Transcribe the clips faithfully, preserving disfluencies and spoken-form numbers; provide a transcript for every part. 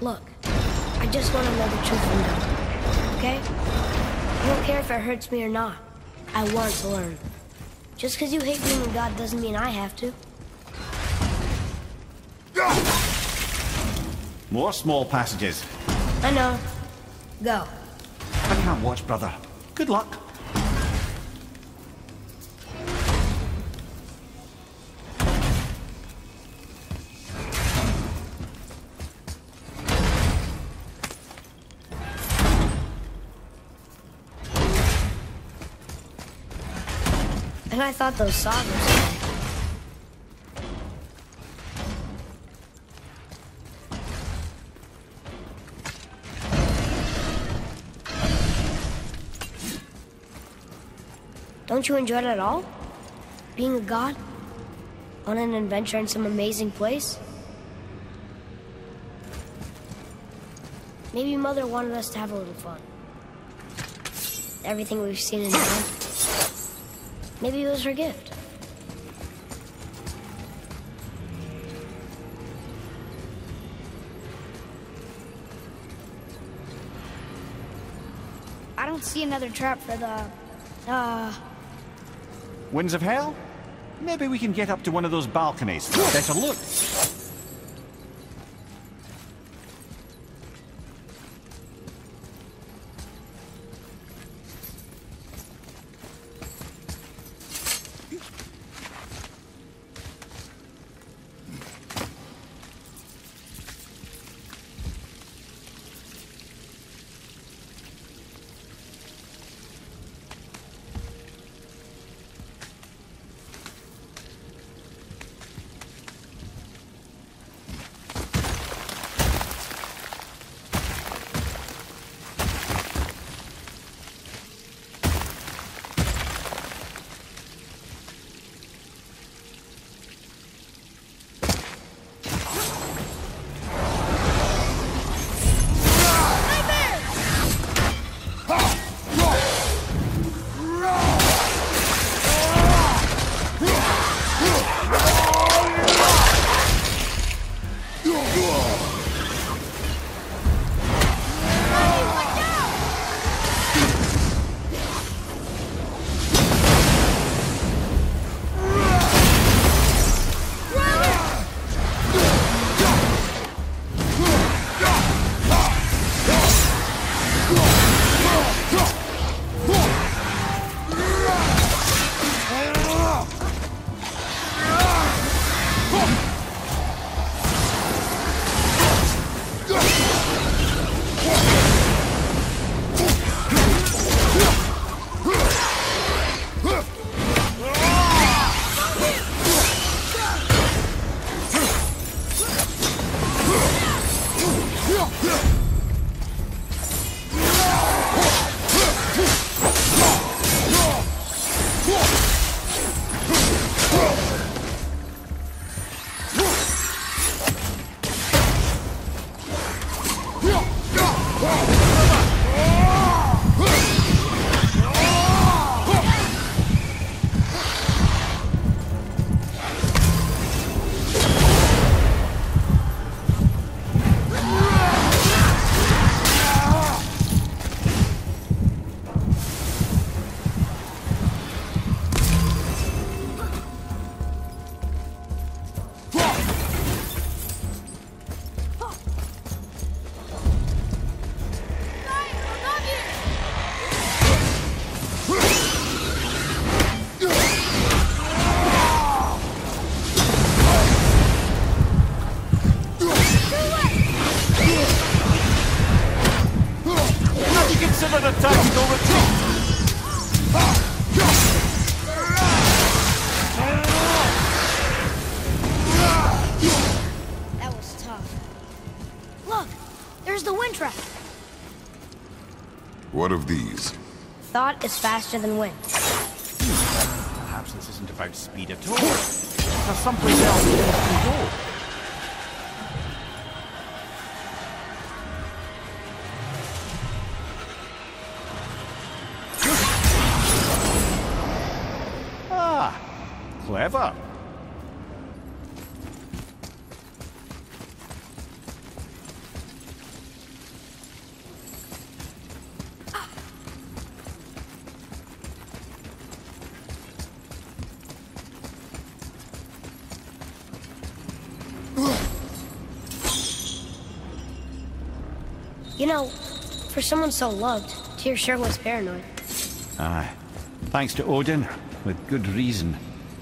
Look, I just want to know the truth from now, okay? I don't care if it hurts me or not. I want to learn. Just because you hate being a god doesn't mean I have to. More small passages. I know. Go. I can't watch, brother. Good luck. And I thought those saws were small. Don't you enjoy it at all? Being a god? On an adventure in some amazing place? Maybe Mother wanted us to have a little fun. Everything we've seen and done. Maybe it was her gift. I don't see another trap for the... Uh... Winds of Hell? Maybe we can get up to one of those balconies for a better look. What of these? Thought is faster than wind. Perhaps this isn't about speed at all. There's someplace else we can go. Ah, clever. You know, for someone so loved, Tyr sure was paranoid. Aye. Thanks to Odin, with good reason.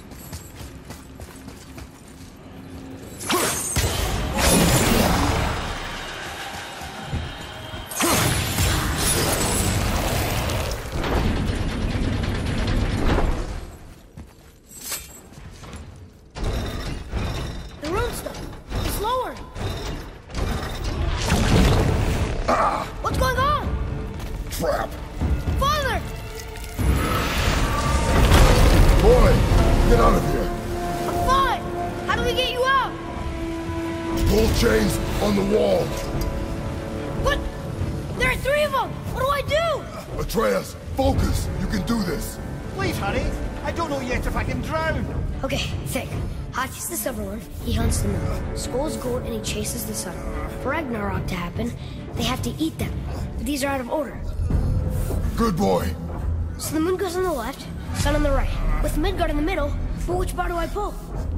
He hunts the moon, scolds gold, and he chases the sun. For Ragnarok to happen, they have to eat them. But these are out of order. Good boy. So the moon goes on the left, sun on the right, with Midgard in the middle. But which bar do I pull?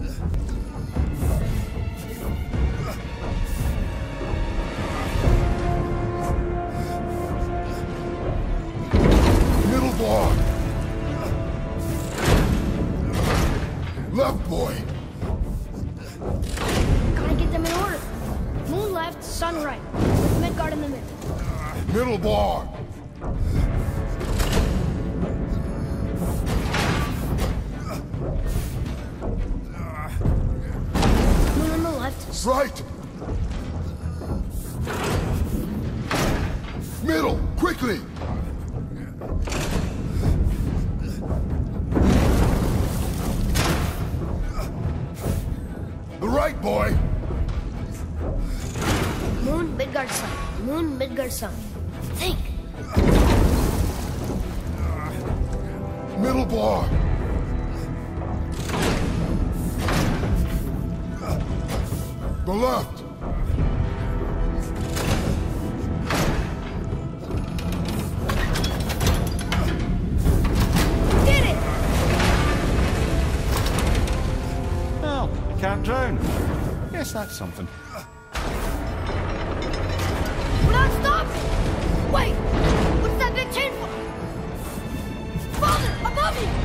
Middle bar. Left, boy. Gotta get them in order. Moon left, sun right, with Midgard in the middle. Middle bar. Moon on the left. Right. Middle, quickly. The right, boy. Moon, Midgard, sun. Moon, Midgard, sun. Think. Middle bar. The left. Did it! Well, can't drown. Guess that's something. We're not stopping! Wait! What's that big chain for? Father, above you!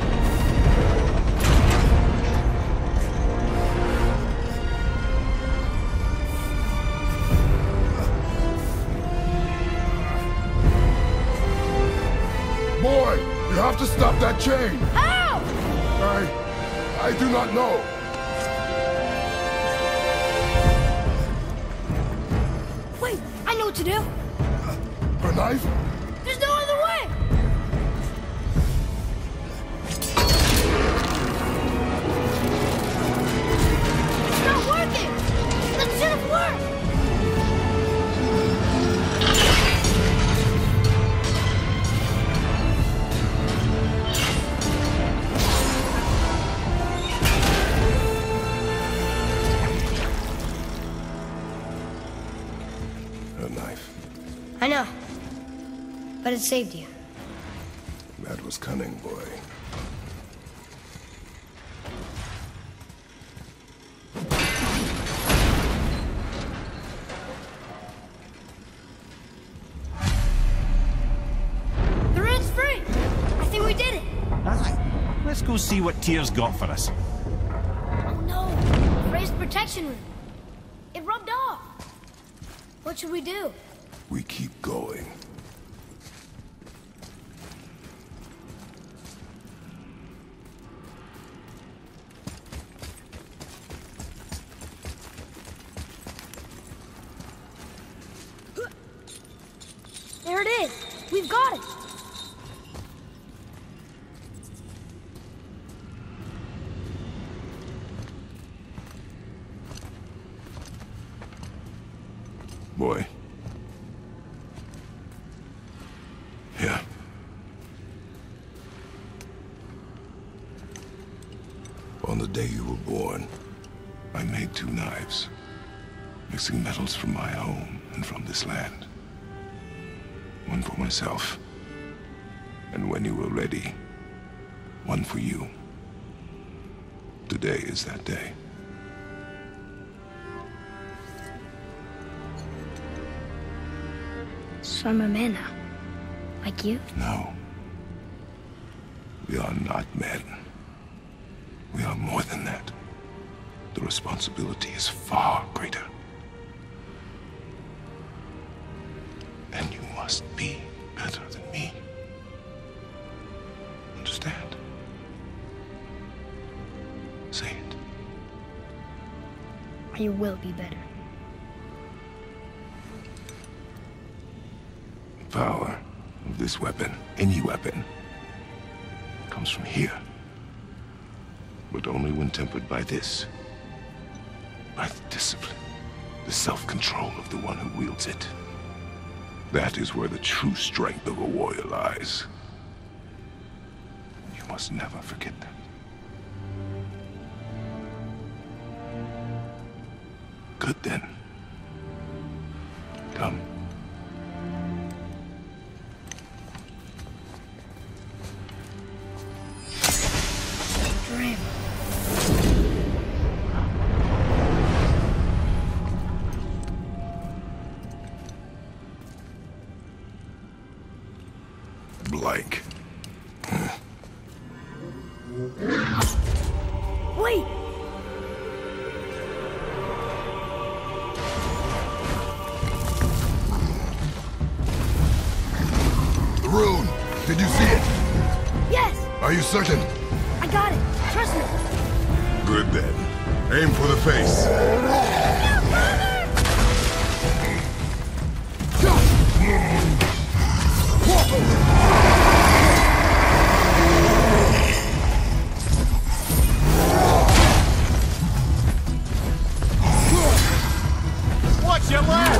Boy, you have to stop that chain. How? I... I do not know. Wait, I know what to do. A knife? There's no other way! It's not working! That should have worked! A knife. I know. But it saved you. That was cunning, boy. The red's free! I think we did it! Aye. Let's go see what Tyr's got for us. Oh no! Raised protection room. It rubbed off. What should we do? We keep going. There it is! We've got it! Boy. Here. On the day you were born, I made two knives, mixing metals from my home and from this land. One for myself, and when you were ready, one for you. Today is that day. So I'm a man now. Like you? No. We are not men. We are more than that. The responsibility is far greater. And you must be better than me. Understand? Say it. Or you will be better. The power of this weapon, any weapon, comes from here. But only when tempered by this. By the discipline, the self-control of the one who wields it. That is where the true strength of a warrior lies. You must never forget that. Good then. Come. Dream. Blank. Wait! The rune! Did you see it? Yes! Are you certain? I got it! Trust me! Good then. Aim for the face. Watch your left!